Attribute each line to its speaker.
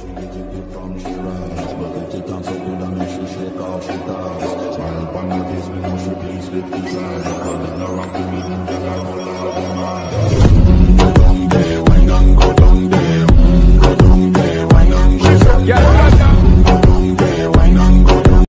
Speaker 1: Get from Shiraz, but the tip down so good I make she shake off she thighs. Smile upon her face, me know she pleased with the size. Calling her out to me.